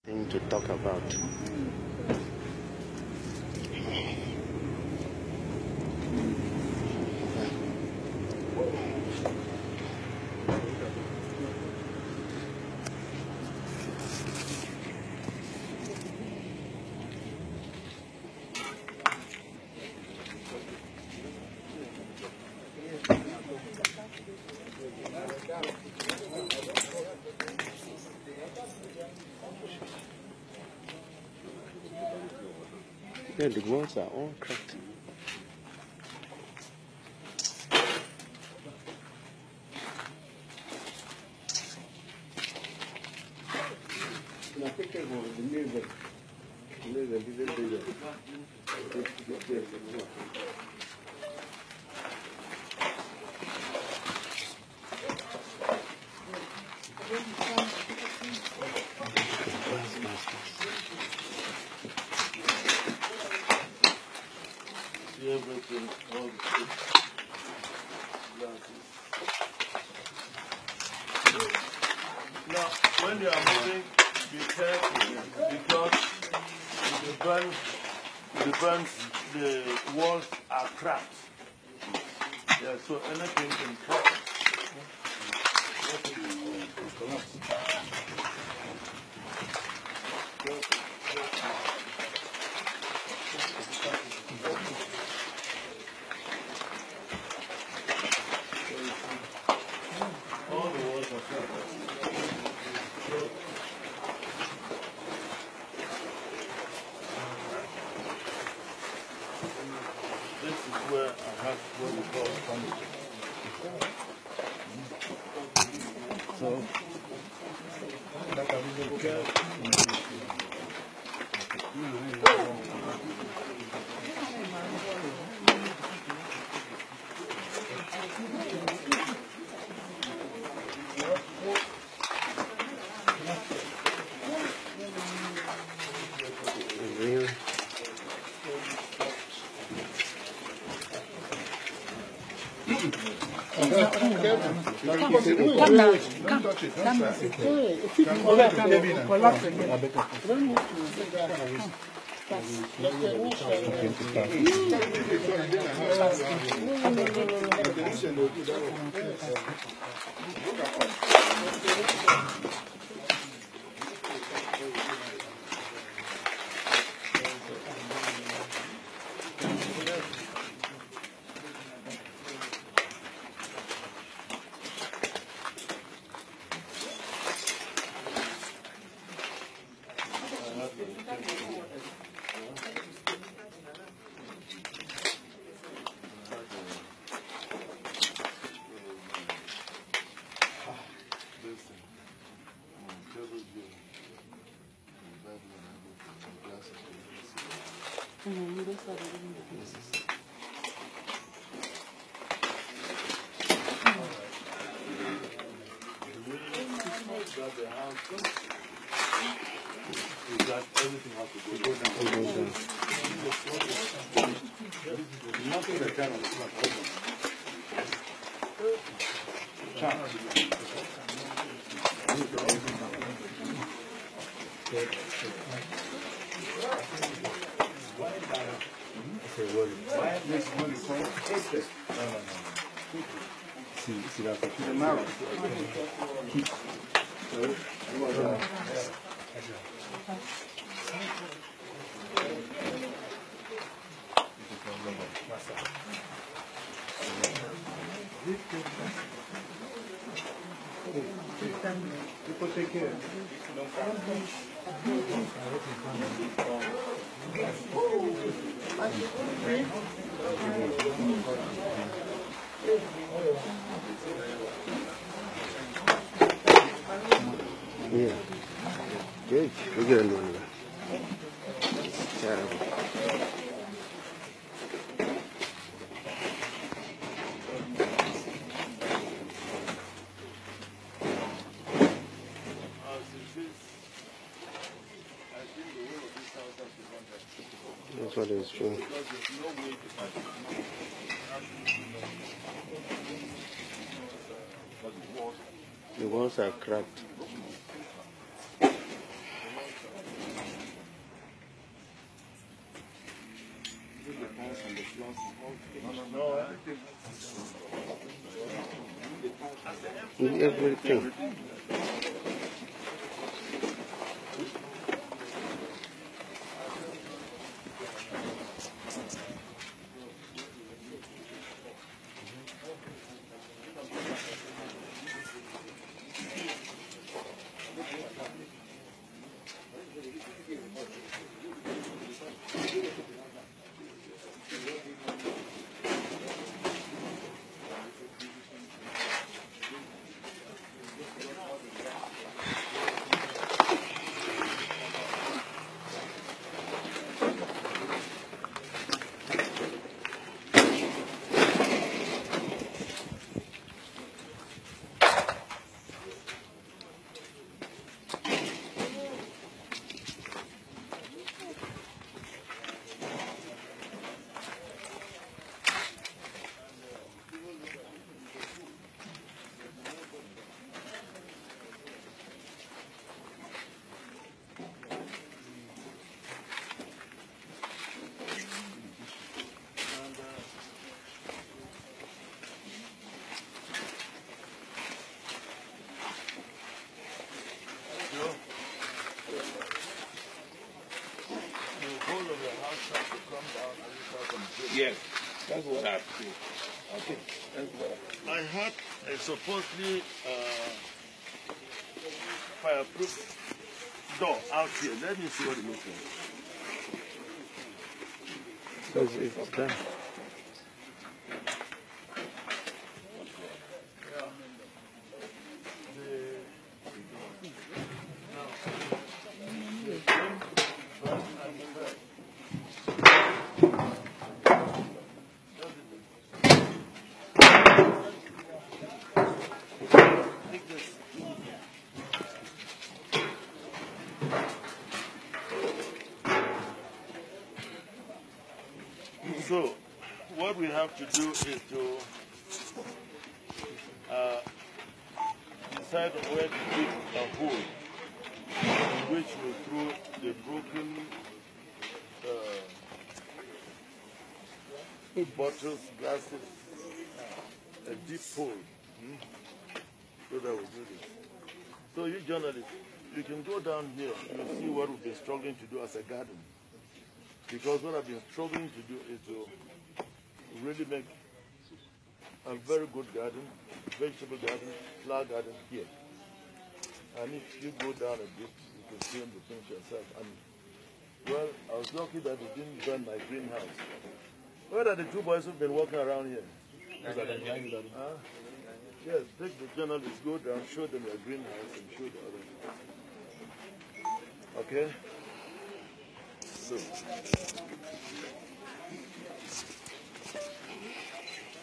Thing to talk about. Yeah, the walls are all cracked. Everything, all the now, when you are moving, be careful because the walls are cracked. Yeah, so anything can crack. All the walls are cracked. This is where I have what we call furniture. So, really? Everything has to go down. Nothing that kind of see that the marrow. People take care. Yeah. Good. We're going to do it. Terrible. That's what is true. The walls are cracked. Everything. Yes, that's what I feel. Okay, that's what I had a supposedly fireproof door out here. Let me see what it looks like. Because it's done. So, what we have to do is to decide where to dig a hole in which we throw the broken bottles, glasses, a deep hole. So that we do this. So you journalists, you can go down here and see what we've been struggling to do as a garden. Because what I've been struggling to do is to really make a very good garden, vegetable garden, flower garden here. And if you go down a bit, you can see the things yourself. And well, I was lucky that it didn't burn my greenhouse. Where are the two boys who've been walking around here? Yes, take the journalists, go down, show them your greenhouse and show the others. Okay? So.